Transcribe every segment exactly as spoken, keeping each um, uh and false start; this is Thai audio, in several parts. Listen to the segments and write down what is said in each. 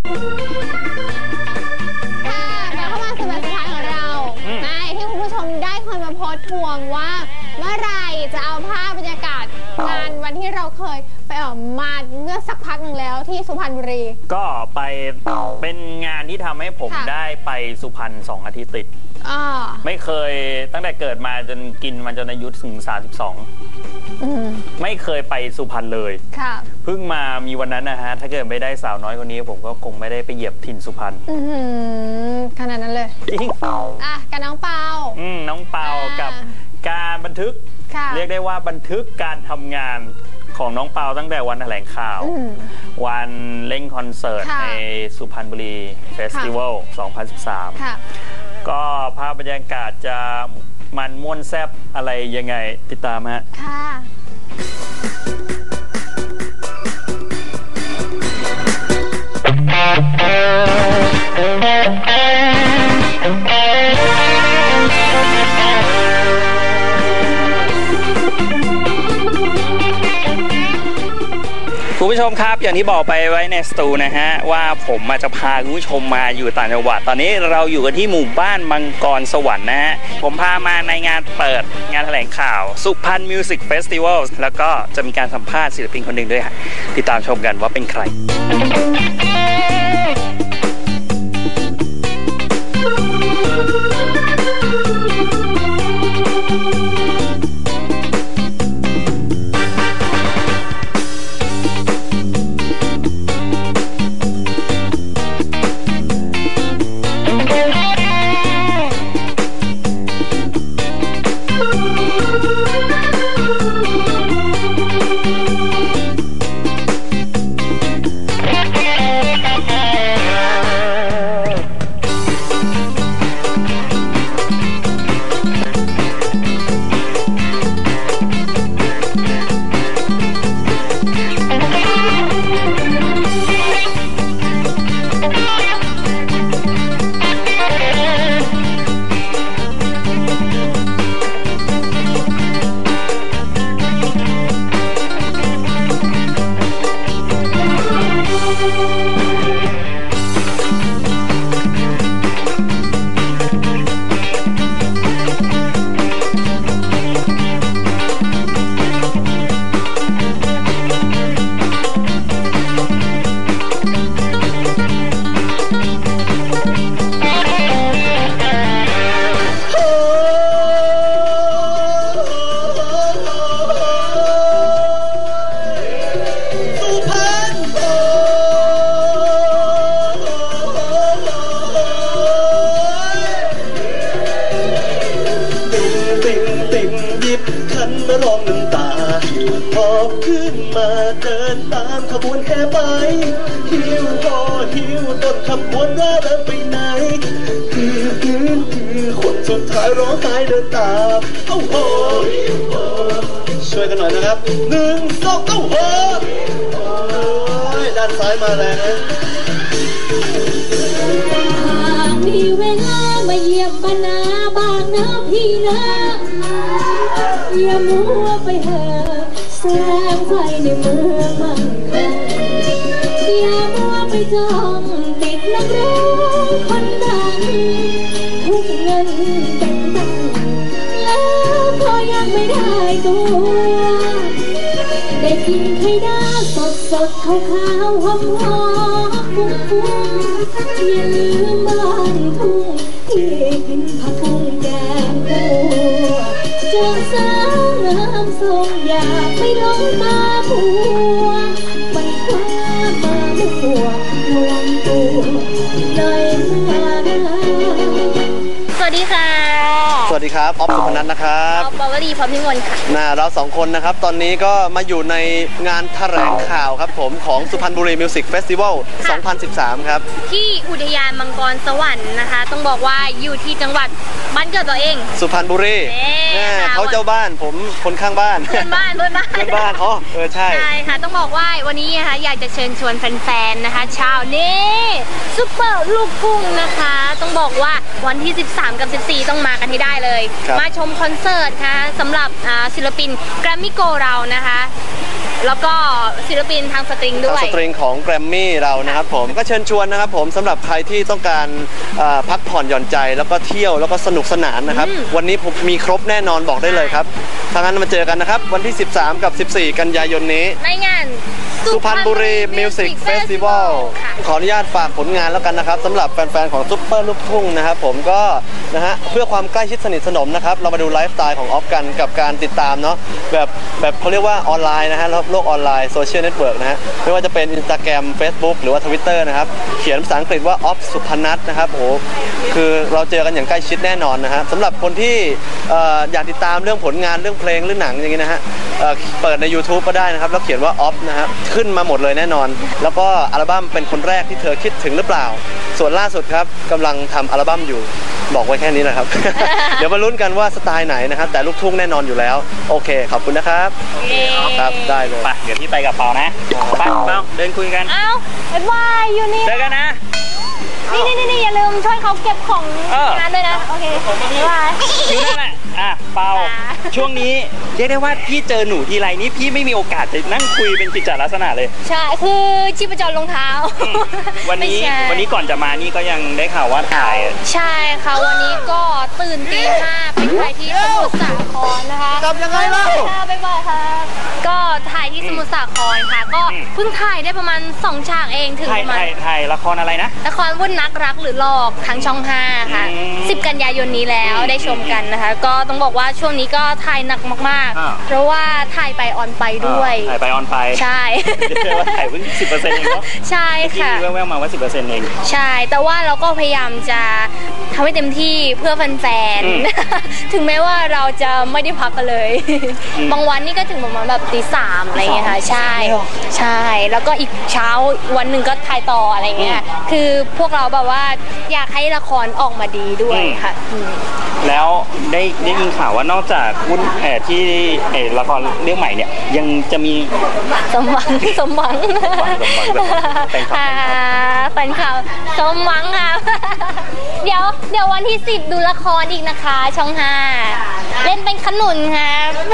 ทวงว่าเมื่อไรจะเอาภาพบรรยากาศงานวันที่เราเคยไปออกมาเมื่อสักพักหนึ่งแล้วที่สุพรรณบุรีก็ไปเป็นงานที่ทำให้ผมได้ไปสุพรรณสองอาทิตย์ติดไม่เคยตั้งแต่เกิดมาจนกินมันจนอายุถึงสามสิบสองไม่เคยไปสุพรรณเลยเพิ่งมามีวันนั้นนะฮะถ้าเกิดไม่ได้สาวน้อยคนนี้ผมก็คงไม่ได้ไปเหยียบถิ่นสุพรรณขนาดนั้นเลยจริงอ่ะกับน้องเปาอืมน้องเปากับการบันทึกเรียกได้ว่าบันทึกการทำงานของน้องเปาตั้งแต่วันแถลงข่าววันเล่นคอนเสิร์ตในสุพรรณบุรีเฟสติวัลสองพันสิบสามก็ภาพบรรยากาศจะมันม่วนแซ่บอะไรยังไงติดตามฮะค่ะคุณผู้ชมครับอย่างที่บอกไปไว้ในสตูนะฮะว่าผมมาจะพาคุณผู้ชมมาอยู่ต่างจังหวัดตอนนี้เราอยู่กันที่หมู่บ้านมังกรสวรรค์นะฮะผมพามาในงานเปิดงานแถลงข่าวสุพรรณมิวสิกเฟสติวัลแล้วก็จะมีการสัมภาษณ์ศิลปินคนหนึ่งด้วยฮะติดตามชมกันว่าเป็นใครร้องไห้เดินตามเอ้าโหช่วยกันหน่อยนะครับหนึ่งสองเอ้าโหด้านซ้ายมาแรงนะมีเวลามาเยี่ยมบรรณาบ้างนะพี่นะอย่ามัวไปเห่อแสงไฟในเมืองมันอย่ามัวไปจ้องติดนักร้องคนดังทุกเงินเป็นตังแล้วก็ยังไม่ได้ตัวได้กินไข่ดาวสดสดขาวขาวหอมหอมฟุ้งฟุ้งอย่าลืมบ้านทุ่งที่กินผักบุ้งแกงปูเจอสาวงามทรงอยากไปลงตาบัวมันคว้ามาไม่กลัวลงตัวในเมื่อสวัสดีค่ะสวัสดีครับออฟสุพนัทนะครับออฟปวรีพรพิมลค่ะน่าเราสองคนนะครับตอนนี้ก็มาอยู่ในงานแถลงข่าวครับผมของสุพรรณบุรีมิวสิกเฟสติวัลสองพันสิบสามครับที่อุทยานมังกรสวรรค์นะคะต้องบอกว่าอยู่ที่จังหวัดบ้านเกิดตัวเองสุพรรณบุรีเขาเจ้าบ้านผมคนข้างบ้านเพื่อนบ้านเพื่อนบ้านเพื่อนบ้านอ๋อเออใช่ใช่ค่ะต้องบอกว่าวันนี้นะคะอยากจะเชิญชวนแฟนๆนะคะชาวนี้ซุปเปอร์ลูกทุ่งนะคะต้องบอกว่าวันที่สิบสามกับสิบสี่ต้องมากันให้ได้เลยมาชมคอนเสิร์ตค่ะสำหรับศิลปินแกรมมี่โกเรานะคะแล้วก็ศิลปินทางสตริงด้วยสตริงของแกรมมี่เรานะครับผมก็เชิญชวนนะครับผมสำหรับใครที่ต้องการพักผ่อนหย่อนใจแล้วก็เที่ยวแล้วก็สนุกสนานนะครับวันนี้ผมมีครบแน่นอนบอกได้เลยครับถ้างั้นมาเจอกันนะครับวันที่สิบสามกับสิบสี่กันยายนนี้ในงานสุพรรณบุรีมิวสิกเฟสติวัลขออนุญาตฝากผลงานแล้วกันนะครับสำหรับแฟนๆของซุปเปอร์ลูกทุ่งนะครับผมก็นะฮะเพื่อความใกล้ชิดสนิทสนมนะครับเรามาดูไลฟ์สไตล์ของออฟกันกับการติดตามเนาะแบบแบบเขาเรียกว่าออนไลน์นะฮะโลกออนไลน์โซเชียลเน็ตเวิร์กนะฮะไม่ว่าจะเป็น Instagram Facebook หรือว่า Twitter นะครับเขียนภาษาอังกฤษว่าออฟสุพนัทนะครับโอ้คือเราเจอกันอย่างใกล้ชิดแน่นอนนะฮะสำหรับคนที่อยากติดตามเรื่องผลงานเรื่องเพลงเรื่องหนังอย่างนี้นะฮะเปิดใน YouTube ก็ได้นะครับแล้วเขียนว่าออฟนะฮะขึ้นมาหมดเลยแน่นอนแล้วก็อัลบั้มเป็นคนแรกที่เธอคิดถึงหรือเปล่าส่วนล่าสุดครับกำลังทำอัลบั้มอยู่บอกไว้แค่นี้นะครับ เดี๋ยวมาลุ้นกันว่าสไตล์ไหนนะครับแต่ลูกทุ่งแน่นอนอยู่แล้วโอเคขอบคุณนะครับครับได้เลยไปเดี๋ยวพี่ไปกับเปานะไปเปาเดินคุยกันอ้าวบ๊ายบายอยู่นี่เจอกันนะนี่นี่นี่อย่าลืมช่วยเขาเก็บของงานด้วยนะโอเคบ๊ายบายอยู่นั่นแหละอ่ะเปาช่วงนี้เรียกได้ว่าพี่เจอหนูทีไรนี่พี่ไม่มีโอกาสจะนั่งคุยเป็นกิจลักษณะเลยใช่คือชีพจรรองเท้าวันนี้วันนี้ก่อนจะมานี่ก็ยังได้ข่าวว่าถ่ายใช่ค่ะวันนี้ก็ตื่นตีห้าไปถ่ายที่สมุทรสาครนะคะกลับยังไงเล่าบ๊ายบายค่ะก็ถ่ายที่สมุทรสาครค่ะก็เพิ่งถ่ายได้ประมาณสองฉากเองถึงประมาณถ่ายละครอะไรนะละครวุ่นนักรักหรือหลอกทางช่องห้าค่ะสิบกันยายนนี้แล้วได้ชมกันนะคะก็ต้องบอกว่าช่วงนี้ก็ถ่ายหนักมากๆเพราะว่าถ่ายไปออนไปด้วยถ่ายไปออนไปใช่เรียกว่าถ่ายเพิ่งสิบเปอร์เซ็นต์เองเนาะใช่ค่ะแว่วๆมาว่าสิบเปอร์เซ็นต์เองใช่แต่ว่าเราก็พยายามจะทำให้เต็มที่เพื่อแฟนๆถึงแม้ว่าเราจะไม่ได้พักกันเลยบางวันนี่ก็ถึงประมาณแบบตีสามอะไรเงี้ยค่ะใช่ใช่แล้วก็อีกเช้าวันหนึ่งก็ถ่ายต่ออะไรเงี้ยคือพวกเราแบบว่าอยากให้ละครออกมาดีด้วยค่ะแล้วได้ได้ยินข่าวว่านอกจากวุ้นแอที่เออละครเรื่องใหม่เนี่ยยังจะมีสมหวังสมหวังแฟนข่าวสมหวังค่ะเดี๋ยวเดี๋ยววันที่สิบดูละครอีกนะคะช่องห้าเล่นเป็นขนุนค่ะ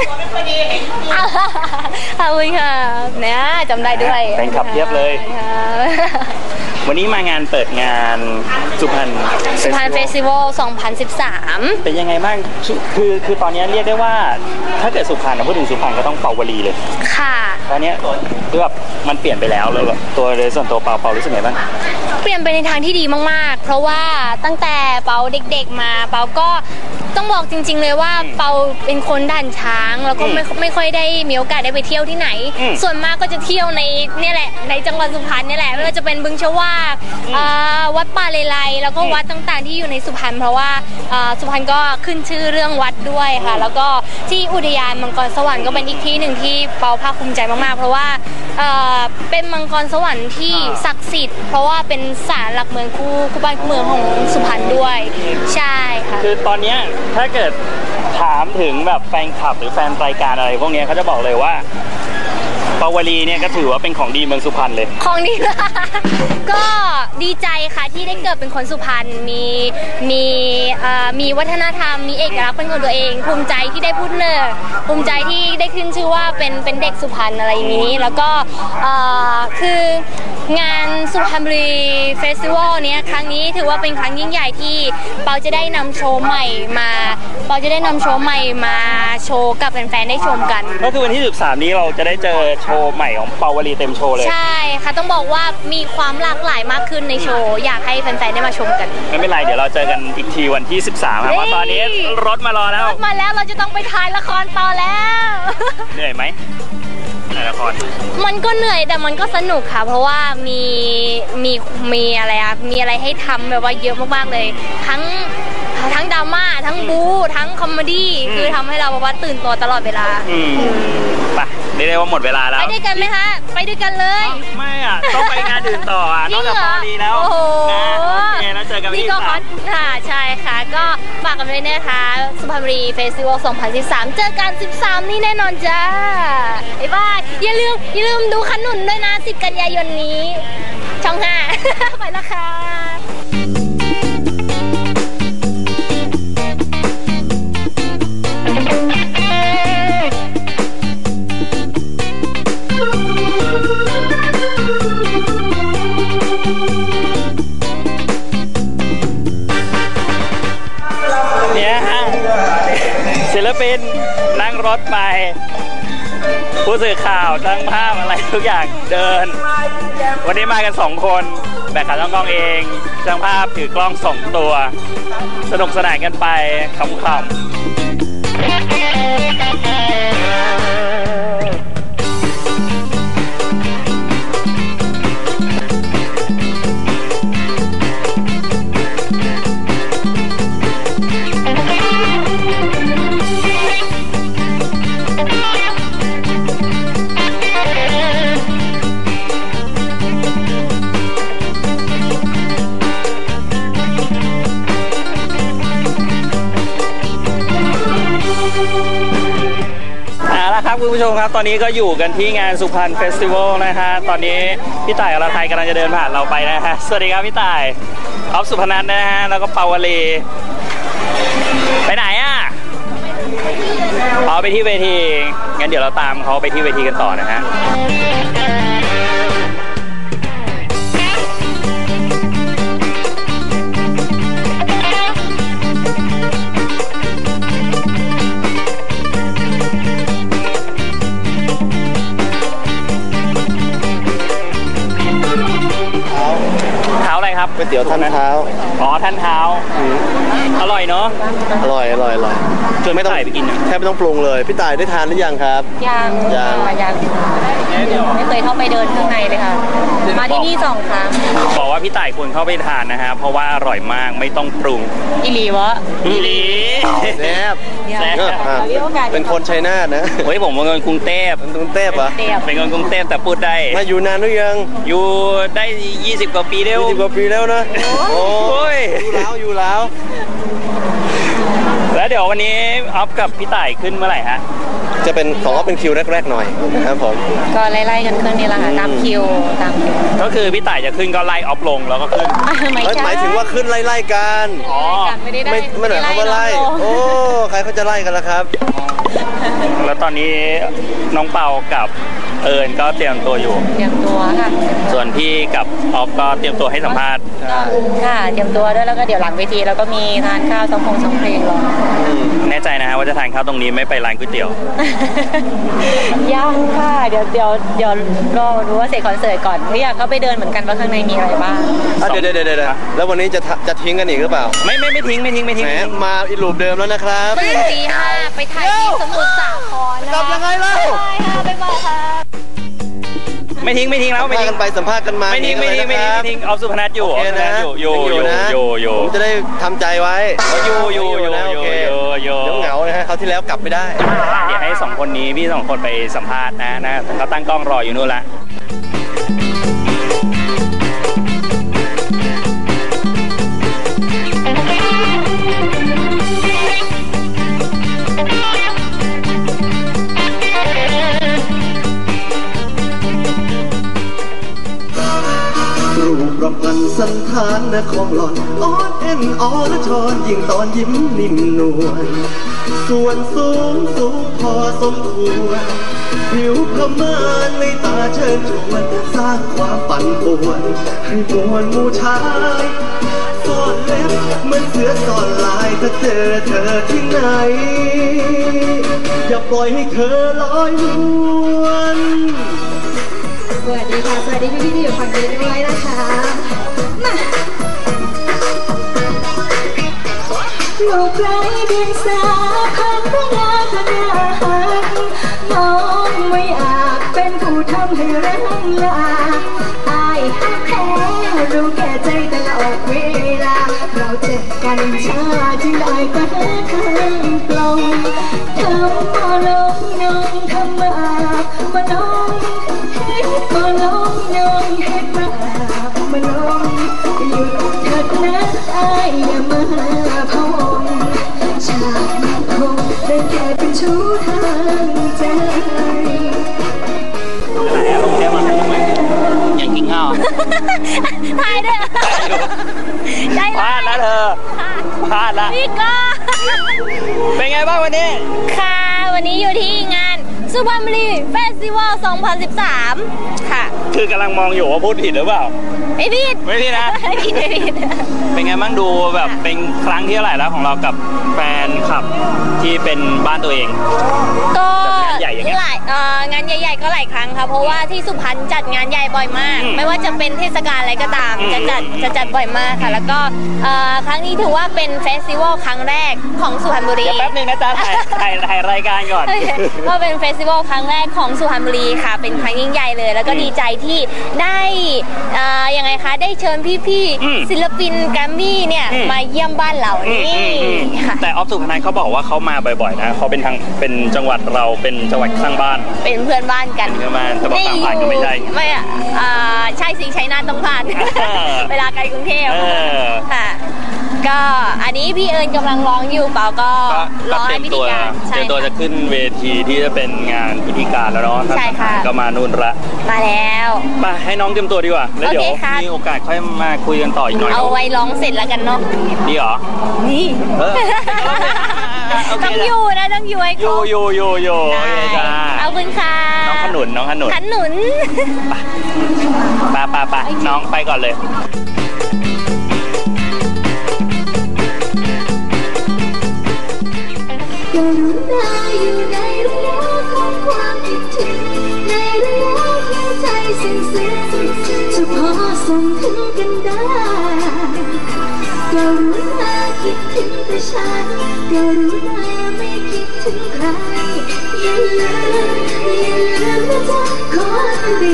ขอบคุณค่ะเนี่ยจำได้ด้วยแฟนคลับเทียบเลยวันนี้มางานเปิดงานสุพรรณสุพรรณเฟสติวัลสองพันสิบสามเป็นยังไงบ้างคือคือตอนนี้เรียกได้ว่าถ้าเกิดสุพรรณพูดถึงสุพรรณก็ต้องเปาวลีเลยค่ะตอนนี้คือแบบมันเปลี่ยนไปแล้วแล้วตัวโดยส่วนตัวเปาเปารู้สึกไงบ้างเปลี่ยนไปในทางที่ดีมากๆเพราะว่าตั้งแต่เปาเด็กๆมาเปาก็ต้องบอกจริงๆเลยว่าเปาเป็นคนด่านช้างแล้วก็ไม่ไม่ค่อยได้มีโอกาสได้ไปเที่ยวที่ไหนส่วนมากก็จะเที่ยวในนี่แหละในจังหวัดสุพรรณนี่แหละไม่ว่าจะเป็นบึงชวากวัดป่าเลไลแล้วก็วัดต่างๆที่อยู่ในสุพรรณเพราะว่าสุพรรณก็ขึ้นชื่อเรื่องวัดด้วยค่ะแล้วก็ที่อุทยานมังกรสวรรค์ก็เป็นอีกที่หนึ่งที่เปาภาคภูมิใจมากๆเพราะว่าเป็นมังกรสวรรค์ที่ศักดิ์สิทธิ์เพราะว่าเป็นศาลหลักเมืองคู่คู่บ้านคู่เมืองของสุพรรณด้วยใช่ค่ะคือตอนนี้ถ้าเกิดถามถึงแบบแฟนคลับหรือแฟนรายการอะไรพวกนี้เขาจะบอกเลยว่าปาวลีเนี่ยก็ถือว่าเป็นของดีเมืองสุพรรณเลยของดีก็ดีใจค่ะที่ได้เกิดเป็นคนสุพรรณมีมีมีวัฒนธรรมมีเอกลักษณ์เป็นของตัวเองภูมิใจที่ได้พูดเนอภูมิใจที่ได้ขึ้นชื่อว่าเป็นเป็นเด็กสุพรรณอะไรอย่างนี้แล้วก็คืองานสุพรรณบุรีเฟสติวัลเนี้ยครั้งนี้ถือว่าเป็นครั้งยิ่งใหญ่ที่เปาจะได้นำโชว์ใหม่มาเปาจะได้นำโชว์ใหม่มาโชว์กับแฟนๆได้ชมกันก็คือวันที่สิบสามนี้เราจะได้เจอโชว์ใหม่ของเปาวลีเต็มโชว์เลยใช่ค่ะต้องบอกว่ามีความหลากหลายมากขึ้นในโชว์อยากให้แฟนๆได้มาชมกันไม่เป็นไรเดี๋ยวเราเจอกันอีกทีวันที่สิบสามครับเพราะตอนนี้รถมารอแล้วรถมาแล้วเราจะต้องไปถ่ายละครต่อแล้วเหนื่อยไหมถ่ายละครมันก็เหนื่อยแต่มันก็สนุกค่ะเพราะว่ามีมีมีอะไรอะมีอะไรให้ทำแบบว่าเยอะมากๆเลยทั้งทั้งดราม่าทั้งบู๊ทั้งคอมเมดี้คือทำให้เราแบบว่าตื่นตัวตลอดเวลาไปได้เลยว่าหมดเวลาแล้วไปด้วยกันไหมคะไปด้วยกันเลยไม่อ่ะต้องไปงานอื่นต่ออ่ะนอกจากตอนนี้แล้วโอ้โหแล้วเจอกันที่ก็ฮอตค่ะใช่ค่ะก็ฝากกันด้วยนะคะสุพรรณบุรีเฟสติวัลสองพันสิบสามเจอกันสิบสามนี่แน่นอนจ้าบ๊ายบายอย่าลืมอย่าลืมดูขนุนด้วยนะสิบกันยายนนี้ช่องห้าไปแล้วค่ะศิลปินนั่งรถไปผู้สื่อข่าวช่างภาพอะไรทุกอย่างเดินวันนี้มากันสองคนแบกขาตั้งกล้องเองช่างภาพถือกล้องสองตัวสนุกสนานกันไปขำๆครับคุณผู้ชมครับตอนนี้ก็อยู่กันที่งานสุพรรณเฟสติวัลนะฮะตอนนี้พี่ต่ายอรไทยกำลังจะเดินผ่านเราไปนะฮะสวัสดีครับพี่ต่ายออฟสุพนัทนะฮะแล้วก็เปาวลีไปไหนอ่ะเอาไปที่เวทีงั้นเดี๋ยวเราตามเขาไปที่เวทีกันต่อนะฮะก๋วยเตี๋ยวท่านเท้าอ๋อท่านเท้าอร่อยเนาะอร่อยอร่อยอร่อยจนไม่ต้องไปกินแทบไม่ต้องปรุงเลยพี่ต่ายได้ทานหรือยังครับยังยังยังไม่เคยเข้าไปเดินข้างในเลยค่ะมาที่นี่สองครั้งบอกว่าพี่ต่ายควรเข้าไปทานนะฮะเพราะว่าอร่อยมากไม่ต้องปรุงอีหลีวะอีหลีแซ่บแซ่บเป็นคนชัยนาทนะเฮ้ยผมเป็นคนกรุงเทพกรุงเทพเหรอเป็นคนกรุงเทพแต่พูดได้มาอยู่นานหรือยังอยู่ได้ยี่สิบกว่าปีแล้วยี่สิบกว่าปีแล้วนะโอ้ยอยู่แล้วอยู่แล้วแล้วเดี๋ยววันนี้ออฟกับพี่ต่ายขึ้นเมื่อไหร่ฮะจะเป็นของออฟเป็นคิวแรกๆหน่อยนะครับผมก็ไล่ๆกันขึ้นนี่แหละค่ะตามคิวตามคิวก็คือพี่ต่ายจะขึ้นก็ไล่ออฟลงแล้วก็ขึ้นหมายถึงว่าขึ้นไล่ๆกันอ๋อไม่ไม่หมายความว่าไล่โอ้ใครเขาจะไล่กันล่ะครับแล้วตอนนี้น้องเปากับเอิญก็เตรียมตัวอยู่เตรียมตัวค่ะส่วนพี่กับออฟก็เตรียมตัวให้สัมภาษณ์ค่ะเตรียมตัวด้วยแล้วก็เดี๋ยวหลังเวทีแล้วก็มีทานข้าวซ้อมพงซ้อมเพลงรอแน่ใจนะฮะว่าจะทานข้าวตรงนี้ไม่ไปร้านก๋วยเตี๋ยวยังค่ะเดี๋ยวเดี๋ยวเดี๋ยวรอรู้ว่าเสร็จคอนเสิร์ตก่อนไม่อยากเข้าไปเดินเหมือนกันว่าข้างในมีอะไรบ้างเดี๋ยวเดี๋ยวเดี๋ยวแล้ววันนี้จะจะทิ้งกันอีกหรือเปล่าไม่ไม่ไม่ทิ้งไม่ทิ้งไม่ทิ้งมาอีลูปเดิมแล้วนะครับตื่นตีห้าไปถ่ายที่สมุทรสาครนะกลับยังไงเล่าใช่ค่ะไปบอกค่ะไม่ทิ้งไม่ทิ้งแล้วไม่ทิ้งไปสัมภาษณ์กันมาไม่ทิ้งไม่ทิ้งไม่ทิ้งไม่ทิ้งเอาสุพนัทอยู่อยู่อยู่อยู่อยู่อยู่ผมจะได้ทำใจไว้อยู่อยู่อยู่อยู่อยู่เดี๋ยวเหงานะฮะเขาที่แล้วกลับไม่ได้เดี๋ยวให้สองคนนี้พี่สองคนไปสัมภาษณ์นะนะเขาตั้งกล้องรออยู่นู่นละรูปประพันธ์สันฐานนะของหล่อนอ่อนเอ็นอ่อนชอนยิ่งตอนยิ้มนิ่มนวลส่วนสูงสูงพอสมควรผิวพม่านในตาเชิญชวนสร้างความปั่นป่วนให้มวลหมู่ชายซ่อนเล็บเหมือนเสือซ่อนลายถ้าเจอเธอที่ไหนอย่าปล่อยให้เธอลอยนวลสวัสดีค่ะสวัสดีพี่ๆที่อยู่ฝั่งนี้ด้วยนะคะมาอยู่ไกลเดียงสาพันเวลาพนาหันน้องไม่อาจเป็นผู้ทำให้รังลาอายหักแท้รู้แก่ใจตลอดเวลาเราเจ็บกันชาจึงได้แต่คืนปลงทำมาลงน้องทำมามาน้องมาลงน้องเฮ็ดมามาลงหยุดเถิดนะอายอย่ามาพะวงชาติมันคงได้แค่เป็นชู้ทางใจอยากกินข้าวถ่ายด้วยได้พลาดแล้วเธอพลาดแล้วพี่ก็เป็นไงบ้างวันนี้ค่ะวันนี้อยู่ที่งานสุพรรณบุรีเฟสติวัลสองพันสิบสามค่ะคือกำลังมองอยู่ว่าพูดผิดหรือเปล่าเไม่ผิดไม่ผิดนะไม่ผิดไม่ผิดเป็นไงบ้างดูแบบเป็นครั้งที่เท่าไหร่แล้วของเรากับแฟนคลับที่เป็นบ้านตัวเองก็งานใหญ่อย่างเงี้ยหลายเอ่องานใหญ่ๆก็หลายครั้งค่ะเพราะว่าที่สุพรรณจัดงานใหญ่บ่อยมากอืมไม่ว่าจะเป็นเทศกาลอะไรก็ตามอืมจะจัดอืมจะจัดบ่อยมากค่ะ แล้วก็เอ่อครั้งนี้ถือว่าเป็นเฟสติวัลครั้งแรกของสุพรรณบุรีเดี๋ยวแป๊บนึงนะจ๊ะถ่ายถ่ายถ่ายรายการก่อนก็เป็นเฟสติวัลครั้งแรกของสุพรรณบุรีค่ะ เป็นครั้งยิ่งใหญ่เลย แล้วก็อืมดีใจที่ได้เอ่อยังไงคะได้เชิญพี่อืมๆศิลปินแกรมมี่เนี่ยอืมมาเยี่ยมบ้านเราอืมนี่อืมอืมค่ะแต่ออฟสุพนันเขาบอกว่าเขามาบ่อยๆนะเขาเป็นทางเป็นจังหวัดเราเป็นจังหวัดข้างบ้านเป็นเพื่อนบ้านกันเพื่อนบ้านแต่บอกต่างผ่านก็ไม่ใช่ไม่อ่ะอ่าใช่สิชัยนาทต้องผ่านเออเวลาไกลกรุงเทพเออค่ะ ก็อันนี้พี่เอิญกำลังร้องอยู่เปล่าก็ก็รก็อเตรีให้ยมพิตัธีวการเตรียมตัวจะขึ้นเวทีที่จะเป็นงานพิธีการแล้วเนาะใช่ค่ะก็มานู่นละมาแล้วไปให้น้องเตรียมตัวดีกว่าแล้วเดี๋ยวโอเคค่ะมีโอกาสค่อยมาคุยกันต่ออีกหน่อยเอาไว้ร้องเสร็จแล้วกันเนาะดีเหรอนี่เออโอเคต้องอยู่นะต้องอยู่ให้คโยรบโยโยโยโอเคจ้าเอาคุณค่ะน้องขนุนน้องขนุนขนุนไปไปไปน้องไปก่อนเลยกรุณาอยู่ในระยะของความคิดถึงในระยะของใจซึ้งซึ้งจะพอส่งถึงกันได้กรุณาคิดถึงแต่ฉันกรุณาไม่คิดถึงใครอย่าลืมอย่าลืมนะจ๊ะคนดี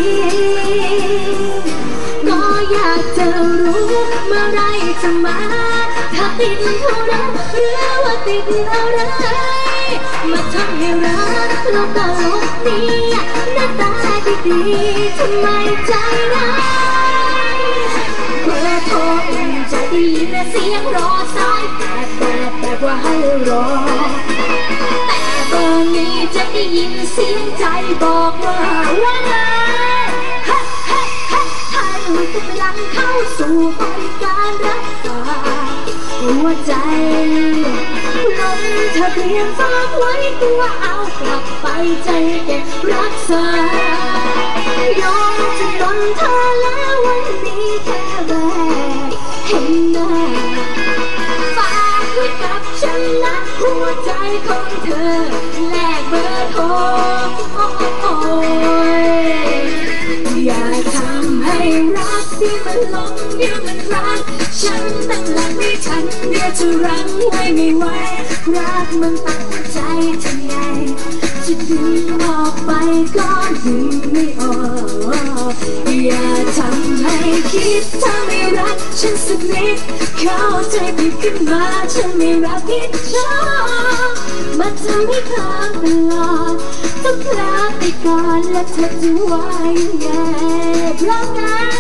ก็อยากจะรู้เมื่อไรจะมาถ้าติดเท่านั้นหรือว่าติดอะไรมาทำให้รักเราตลกนี้หน้าตาดีๆทำไมใจร้ายเบอร์โทรจะได้ยินเสียงรอสายแบบแบบแบบว่าให้รอแต่เบอร์นี้จะได้ยินเสียงใจบอกว่าว่าไงเฮ้เฮ้เฮ้ท่านกำลังเข้าสู่บริการรักษาหัวใจลงทะเบียนฝากไว้ตัวเอากลับไปใจเก็บรักษายอมจะนนเธอแล้ววันนี้แค่แรกเห็นหน้าฝากไว้กับฉันนะหัวใจของเธอแลกเบอร์โทรโอ้ยอย่าทำให้รักที่มันหลงเดี๋ยวมันรักฉันตั้งหลักไม่ทันเดี๋ยวจะรั้งไว้ไม่ไหวรักมันตั้งใจทำไงจะดึงออกไปก็ดึงไม่ออกอย่าทำให้คิดถ้าไม่รักฉันสักนิดเข้าใจผิดขึ้นมาฉันไม่รักผิดชอบมาทำให้พลาดตลอดต้องพลาดไปก่อนและเธอจะว่ายังไงเพราะงั้น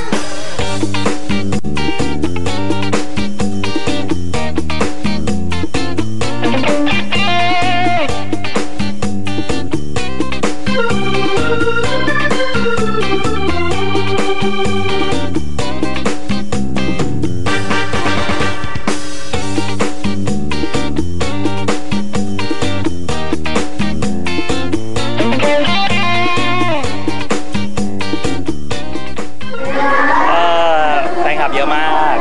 เออแฟนคลับเยอะมาก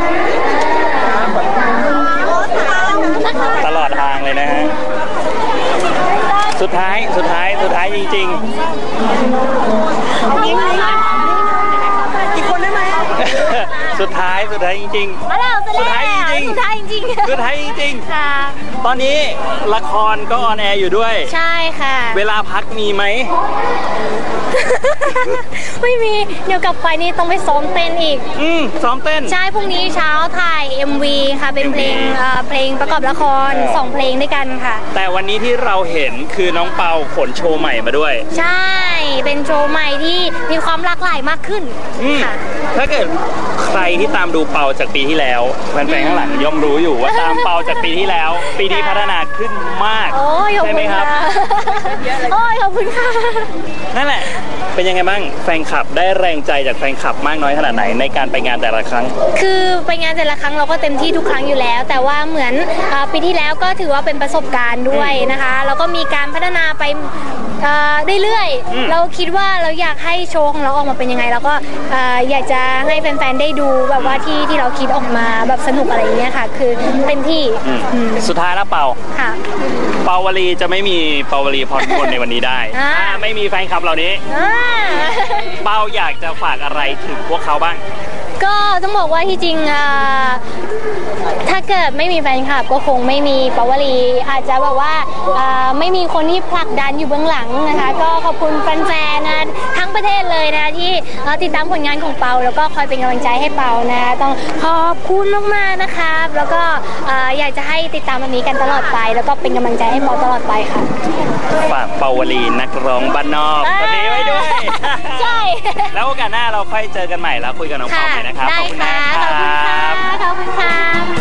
ตลอดทางเลยนะฮะ สุดท้ายสุดท้ายสุดท้ายจริงๆอีกคนได้ไหมสุดท้ายสุดท้ายจริงๆมาแล้วเสร็จสุดแล้วท้ายจริงสุดท้ายจริงๆสุดท้ายจริงค่ะๆ ตอนนี้ละครก็ออนแอร์อยู่ด้วยใช่ค่ะเวลาพักมีไหมไม่มีเดี๋ยวกลับไปนี่ต้องไปซ้อมเต้นอีกอืมซ้อมเต้นใช่พรุ่งนี้เช้าถ่าย เอ็ม วี ค่ะเป็นเพลงเอ่อเพลงประกอบละครเออสองเพลงด้วยกันค่ะแต่วันนี้ที่เราเห็นคือน้องเปาขนโชว์ใหม่มาด้วยใช่เป็นโชว์ใหม่ที่มีความหลากหลายมากขึ้นอืมค่ะถ้าเกิดใครที่ตามดูเปาจากปีที่แล้วแฟนๆข้างหลังย่อมรู้อยู่ว่าตามเปาจากปีที่แล้ว ปีนี้พัฒนาขึ้นมากโอ้ยขอบใช่ไหมคุณครัค่ะบโอ้ยขอบคุณค่ะนั่นแหละ เป็นยังไงบ้างแฟนคลับได้แรงใจจากแฟนคลับมากน้อยขนาดไหนในการไปงานแต่ละครั้ง คือไปงานแต่ละครั้งเราก็เต็มที่ทุกครั้งอยู่แล้ว แต่ว่าเหมือนเอ่อปีที่แล้วก็ถือว่าเป็นประสบการณ์ด้วยนะคะแล้วก็มีการพัฒนาไปเอ่อเรื่อยอืมๆเราคิดว่าเราอยากให้โชว์ของเราออกมาเป็นยังไงแล้วก็เอ่ออยากจะให้แฟนๆได้ดูแบบว่าที่ที่เราคิดออกมาแบบสนุกอะไรอย่างเงี้ยค่ะ คือเต็มที่อืมอืมสุดท้ายแล้วเปาค่ะเปาวลีจะไม่มีเปาวลีพรมนในวันนี้ได้อ่าถ้าไม่มีแฟนคลับเหล่านี้อ่าเปาอยากจะฝากอะไรถึงพวกเขาบ้างก็ต้องบอกว่าที่จริงอ่าถ้าเกิดไม่มีแฟนคลับก็คงไม่มีปาวลีอาจจะแบบว่าอ่าไม่มีคนที่ผลักดันอยู่เบื้องหลังนะคะ ก็ขอบคุณแฟนๆนะทั้งประเทศเลยนะที่เอ่อติดตามผลงานของเปาแล้วก็คอยเป็นกำลังใจให้เปานะต้องขอบคุณมากๆนะครับแล้วก็อ่าอยากจะให้ติดตามวันนี้กันตลอดไป แล้วก็เป็นกำลังใจให้เปาตลอดไปค่ะฝากเปาวลีนักร้องบ้านนอกคนนี้ไว้ด้วยใช่แล้วโอกาสหน้าเราค่อยเจอกันใหม่แล้วคุยกับน้องเปาใหม่นะครับได้ขอบคุณค่ะนะคขอบคุณค่ะรับขอบ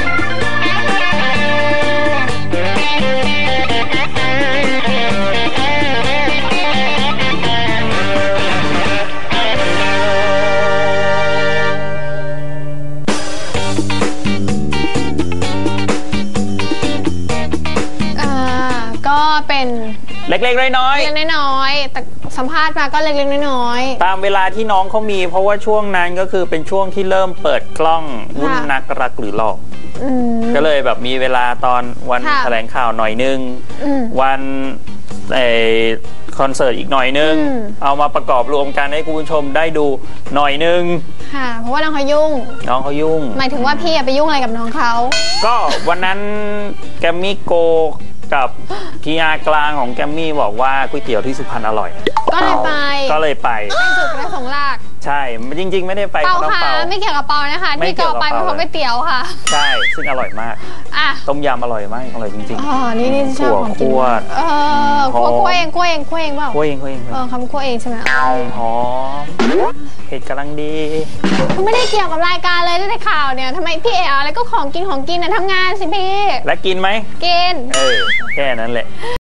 คุณค่ะอ่าก็เป็นเล็กๆน้อยเล็กๆน้อยๆแต่สัมภาษณ์มาก็เล็กๆน้อยๆตามเวลาที่น้องเขามี เพราะว่าช่วงนั้นก็คือเป็นช่วงที่เริ่มเปิดกล้องวุ่นนักรักหรือหลอกๆอืมก็เลยแบบมีเวลาตอนวันค่ะแถลงข่าวหน่อยนึงอืมวันไอคอนเสิร์ตอีกหน่อยนึงอืมเอามาประกอบรวมกันให้คุณผู้ชมได้ดูหน่อยนึงค่ะ เพราะว่าน้องเขายุ่งน้องเขายุ่งหมายถึงว่าพี่อะไปยุ่งอะไรกับน้องเขาก็วันนั้นแกมมี่โกกับพีอาร์กลางของแกมมี่บอกว่าก๋วยเตี๋ยวที่สุพรรณอร่อยก็เลยไปก็เลยไปเป็นจุดประสงค์หลักใช่จริง ๆ ไม่ได้ไปเปาเพราะน้องค่ะเปาไม่เกี่ยวกับเปานะคะไม่ที่เกี่เกายวกับไปเพเปาราะก๋วยเตี๋ยวค่ะใช่ซึ่งอร่อยมากอ่ะต้มยำอร่อยมากอร่อยจริงอ๋อนี่นี่ชอบของกินถั่วคั่วเออหอมคั่วคั่วเองคั่วเองคั่วเองเปล่าๆคั่วเองคั่วเองเออคำคั่วเองใช่ไหมอ๋อหอมเผ็ดกำลังดีมันไม่ได้เกี่ยวกับรายการเลยได้ข่าวเนี่ยทำไมพี่เอ๋อะไรก็ของกินของกินนะทำงานสิพี่และกินไหมกินเออแค่นั้นแหละ